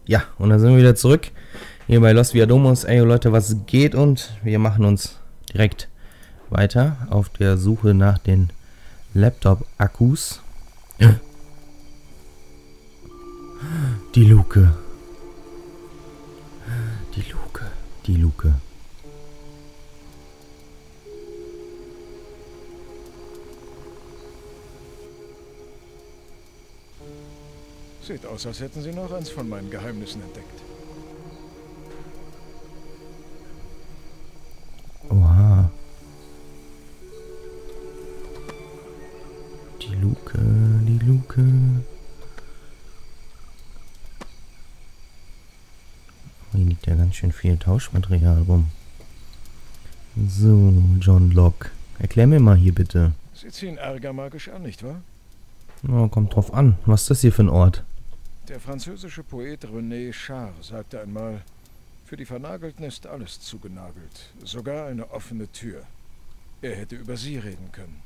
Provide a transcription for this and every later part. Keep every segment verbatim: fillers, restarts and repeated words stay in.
Ja, und dann sind wir wieder zurück. Hier bei Los Viadomos. Ey Leute, was geht? Und wir machen uns direkt weiter auf der Suche nach den Laptop-Akkus. Die Luke. Die Luke. Die Luke. Sieht aus, als hätten Sie noch eins von meinen Geheimnissen entdeckt. Oha. Die Luke, die Luke. Hier liegt ja ganz schön viel Tauschmaterial rum. So, John Locke. Erklär mir mal hier bitte. Sie ziehen Ärger magisch an, nicht wahr? Oh, kommt drauf an. Was ist das hier für ein Ort? Der französische Poet René Char sagte einmal, für die Vernagelten ist alles zugenagelt, sogar eine offene Tür. Er hätte über sie reden können.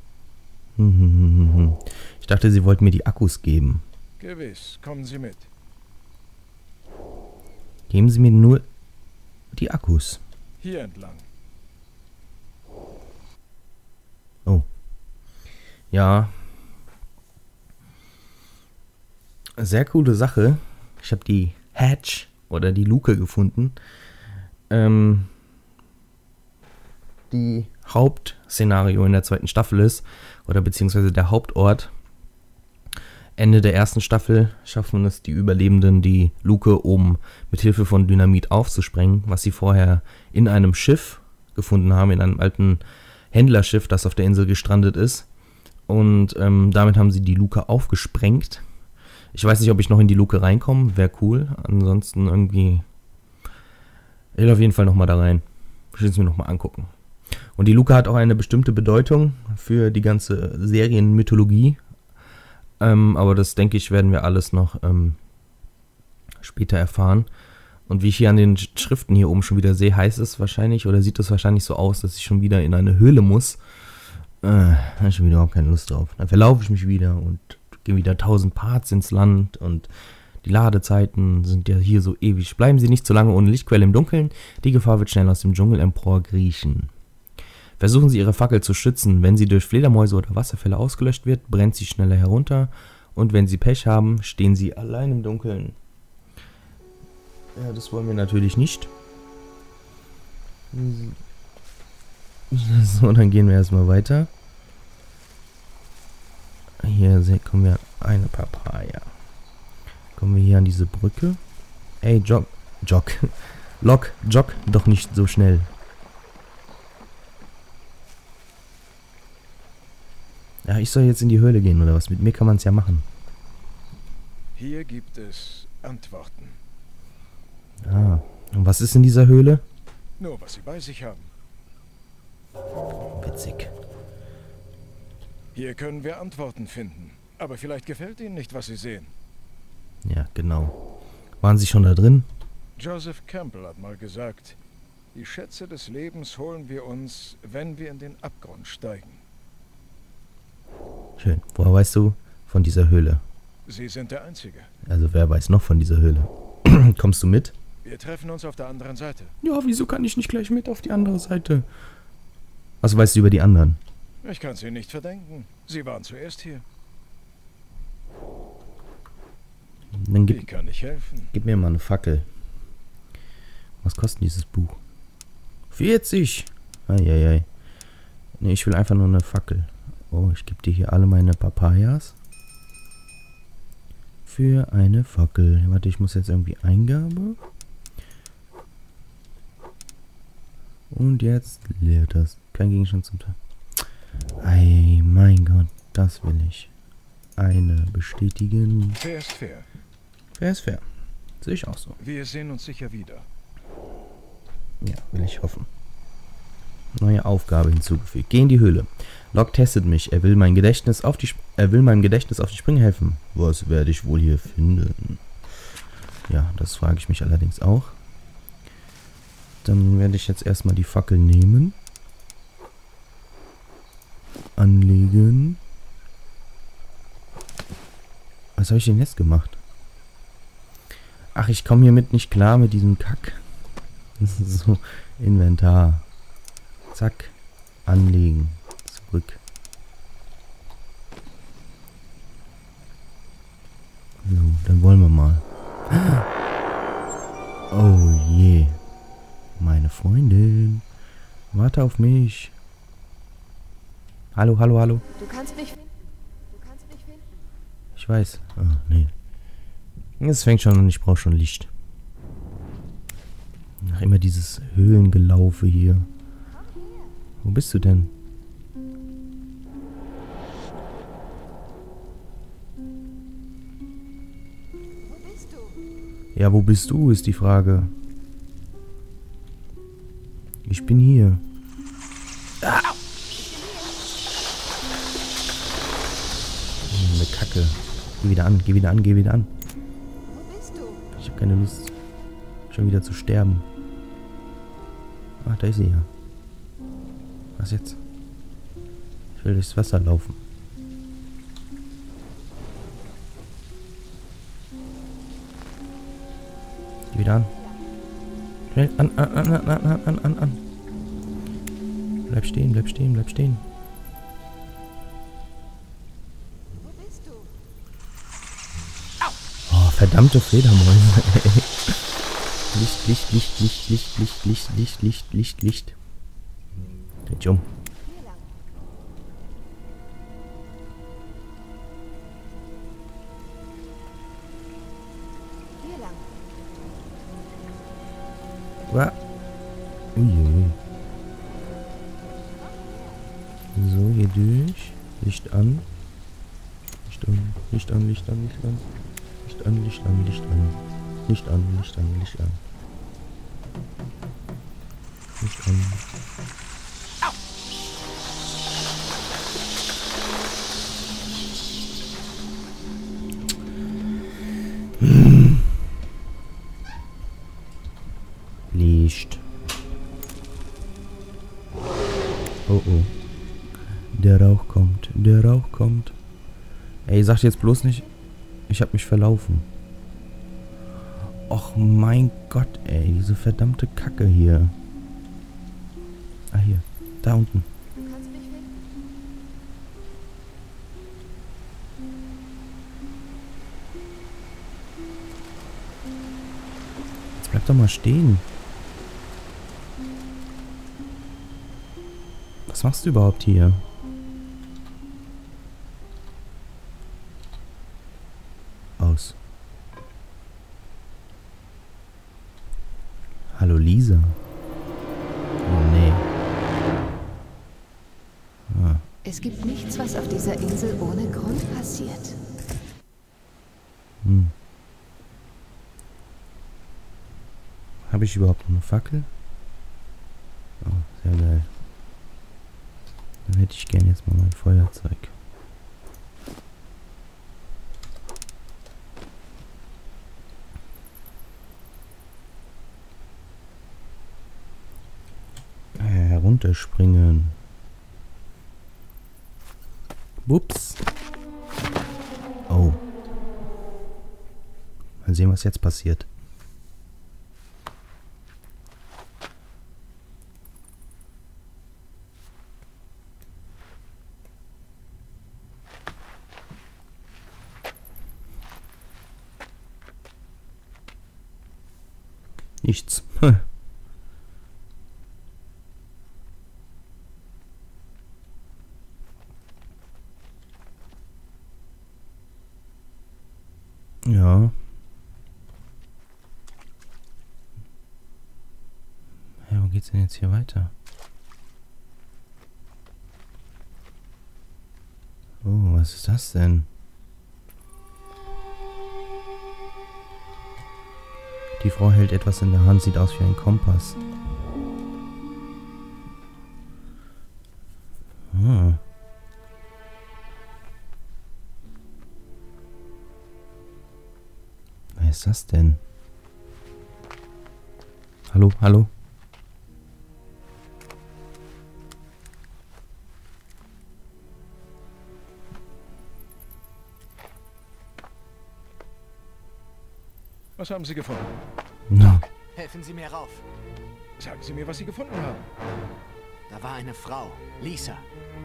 Ich dachte, Sie wollten mir die Akkus geben. Gewiss, kommen Sie mit. Geben Sie mir nur die Akkus. Hier entlang. Oh. Ja. Sehr coole Sache. Ich habe die Hatch oder die Luke gefunden. Ähm, die Hauptszenario in der zweiten Staffel ist, oder beziehungsweise der Hauptort. Ende der ersten Staffel schaffen es die Überlebenden, die Luke oben mit Hilfe von Dynamit aufzusprengen, was sie vorher in einem Schiff gefunden haben, in einem alten Händlerschiff, das auf der Insel gestrandet ist. Und ähm, damit haben sie die Luke aufgesprengt. Ich weiß nicht, ob ich noch in die Luke reinkomme. Wäre cool. Ansonsten irgendwie... Ich will auf jeden Fall nochmal da rein. Ich will es mir nochmal angucken. Und die Luke hat auch eine bestimmte Bedeutung für die ganze Serienmythologie. Ähm, aber das, denke ich, werden wir alles noch ähm, später erfahren. Und wie ich hier an den Schriften hier oben schon wieder sehe, heißt es wahrscheinlich, oder sieht es wahrscheinlich so aus, dass ich schon wieder in eine Höhle muss. Äh, da habe ich schon wieder überhaupt keine Lust drauf. Dann verlaufe ich mich wieder und gehen wieder tausend Parts ins Land und die Ladezeiten sind ja hier so ewig. Bleiben Sie nicht zu lange ohne Lichtquelle im Dunkeln. Die Gefahr wird schnell aus dem Dschungel emporkriechen. Versuchen Sie Ihre Fackel zu schützen. Wenn sie durch Fledermäuse oder Wasserfälle ausgelöscht wird, brennt sie schneller herunter. Und wenn Sie Pech haben, stehen Sie allein im Dunkeln. Ja, das wollen wir natürlich nicht. So, dann gehen wir erstmal weiter. Hier kommen wir eine Papaya. Kommen wir hier an diese Brücke. Ey, Jog. Jog. Lock, jog doch nicht so schnell. Ja, ich soll jetzt in die Höhle gehen, oder was? Mit mir kann man es ja machen. Hier gibt es Antworten. Ah, und was ist in dieser Höhle? Nur, was Sie bei sich haben. Witzig. Hier können wir Antworten finden. Aber vielleicht gefällt Ihnen nicht, was Sie sehen. Ja, genau. Waren Sie schon da drin? Joseph Campbell hat mal gesagt, die Schätze des Lebens holen wir uns, wenn wir in den Abgrund steigen. Schön. Woher weißt du von dieser Höhle? Sie sind der Einzige. Also wer weiß noch von dieser Höhle? Kommst du mit? Wir treffen uns auf der anderen Seite. Ja, wieso kann ich nicht gleich mit auf die andere Seite? Was weißt du über die anderen? Ich kann Sie nicht verdenken. Sie waren zuerst hier. Dann Wie gib, kann ich helfen? gib mir mal eine Fackel. Was kostet dieses Buch? vierzig! Eieiei. Nee, ich will einfach nur eine Fackel. Oh, ich gebe dir hier alle meine Papayas. Für eine Fackel. Warte, ich muss jetzt irgendwie Eingabe. Und jetzt leert das. Kein Gegenstand zum Teil. Ei, mein Gott, das will ich. Eine bestätigen. Fair ist fair. Fair ist fair. Sehe ich auch so. Wir sehen uns sicher wieder. Ja, will ich hoffen. Neue Aufgabe hinzugefügt. Geh in die Höhle. Locke testet mich. Er will mein Gedächtnis auf die Sp er will meinem Gedächtnis auf die Sprünge helfen. Was werde ich wohl hier finden? Ja, das frage ich mich allerdings auch. Dann werde ich jetzt erstmal die Fackel nehmen. Anlegen. Was habe ich denn jetzt gemacht? Ach, ich komme hiermit nicht klar mit diesem Kack. So, Inventar. Zack. Anlegen. Zurück. So, dann wollen wir mal. Oh je. Meine Freundin. Warte auf mich. Hallo, hallo, hallo. Du kannst mich finden. Du kannst mich finden. Ich weiß. Ah, nee. Es fängt schon an, ich brauche schon Licht. Ach, immer dieses Höhlengelaufe hier. Wo bist du denn? Wo bist du? Ja, wo bist du, ist die Frage. Ich bin hier. Ah! Eine Kacke. Geh wieder an, geh wieder an, geh wieder an. Wo bist du? Ich habe keine Lust, schon wieder zu sterben. Ach, da ist sie ja. Was jetzt? Ich will durchs Wasser laufen. Geh wieder an. Schnell, an, an, an, an, an, an, an, an. Bleib stehen, bleib stehen, bleib stehen. Wo bist du? Oh, verdammte Fledermäuse, ey. Licht, Licht, Licht, Licht, Licht, Licht, Licht, Licht, Licht, Licht, Licht. Dreh dich um. Hier lang. Hier lang. Uah. Ui. So, hier durch. Licht an. Licht an, Licht an, Licht an, Licht an. Licht an, Licht an, Licht an. Licht an, Licht an, Licht an. Licht an. Hm. Licht. Oh oh. Der Rauch kommt, der Rauch kommt. Ey, sagt jetzt bloß nicht, ich hab mich verlaufen. Och mein Gott, ey, diese verdammte Kacke hier. Ah, hier, da unten. Du kannst mich finden. Jetzt bleib doch mal stehen. Was machst du überhaupt hier? Aus. Hallo Lisa. Oh nee. Ah. Es gibt nichts, was auf dieser Insel ohne Grund passiert. Hm. Habe ich überhaupt noch eine Fackel? Oh, sehr geil. Dann hätte ich gern jetzt mal mein Feuerzeug. Äh, herunterspringen. Ups. Oh. Mal sehen, was jetzt passiert. Nichts. Ja. Ja, wo geht's denn jetzt hier weiter? Oh, was ist das denn? Die Frau hält etwas in der Hand, sieht aus wie ein Kompass. Ah. Wer ist das denn? Hallo, hallo? Was haben Sie gefunden? No. Helfen Sie mir rauf. Sagen Sie mir, was Sie gefunden haben. Da war eine Frau, Lisa.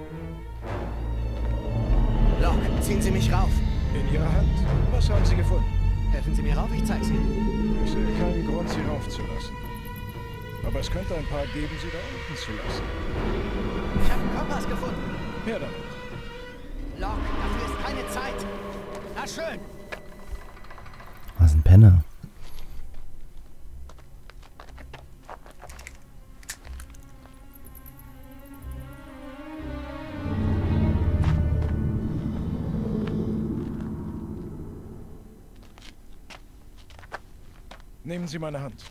Locke, ziehen Sie mich rauf. In Ihrer Hand. Was haben Sie gefunden? Helfen Sie mir rauf, ich zeig's Ihnen. Ich sehe keinen Grund, Sie raufzulassen. Aber es könnte ein paar geben, Sie da unten zu lassen. Ich habe einen Kompass gefunden. Her damit. Locke, dafür ist keine Zeit. Na schön. Was ein Penner. Nehmen Sie meine Hand.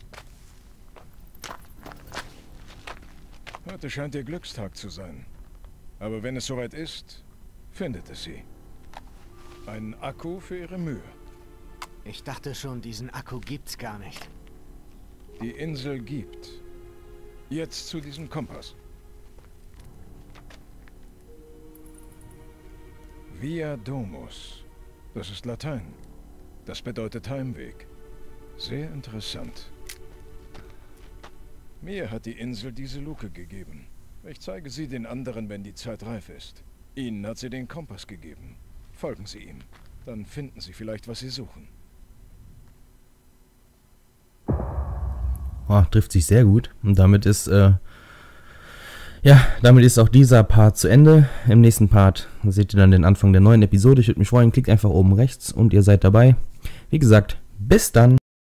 Heute scheint Ihr Glückstag zu sein. Aber wenn es soweit ist, findet es Sie. Ein Akku für Ihre Mühe. Ich dachte schon, diesen Akku gibt's gar nicht. Die Insel gibt. Jetzt zu diesem Kompass. Via Domus. Das ist Latein. Das bedeutet Heimweg. Sehr interessant. Mir hat die Insel diese Luke gegeben. Ich zeige sie den anderen, wenn die Zeit reif ist. Ihnen hat sie den Kompass gegeben. Folgen Sie ihm. Dann finden Sie vielleicht, was Sie suchen. Oh, trifft sich sehr gut. Und damit ist, äh, ja, damit ist auch dieser Part zu Ende. Im nächsten Part seht ihr dann den Anfang der neuen Episode. Ich würde mich freuen, klickt einfach oben rechts und ihr seid dabei. Wie gesagt, bis dann.